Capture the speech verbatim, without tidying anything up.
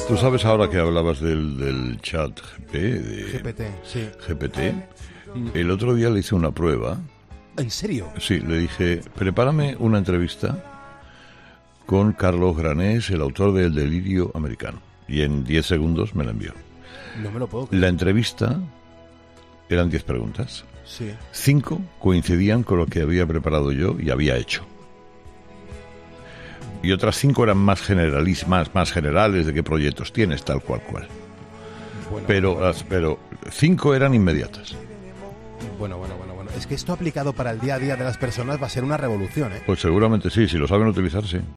Tú sabes ahora que hablabas del, del chat G P, de G P T, sí. G P T. El otro día le hice una prueba. ¿En serio? Sí, le dije, prepárame una entrevista con Carlos Granés, el autor de El Delirio Americano. Y en diez segundos me la envió. No me lo puedo creer. La entrevista eran diez preguntas. Sí. Cinco coincidían con lo que había preparado yo y había hecho. Y otras cinco eran más generales, más, más generales, de qué proyectos tienes, tal cual cual. Bueno, Pero, bueno, las, pero cinco eran inmediatas. bueno, bueno, bueno, bueno. Es que esto aplicado para el día a día de las personas va a ser una revolución, ¿eh? Pues seguramente sí, si lo saben utilizar, sí.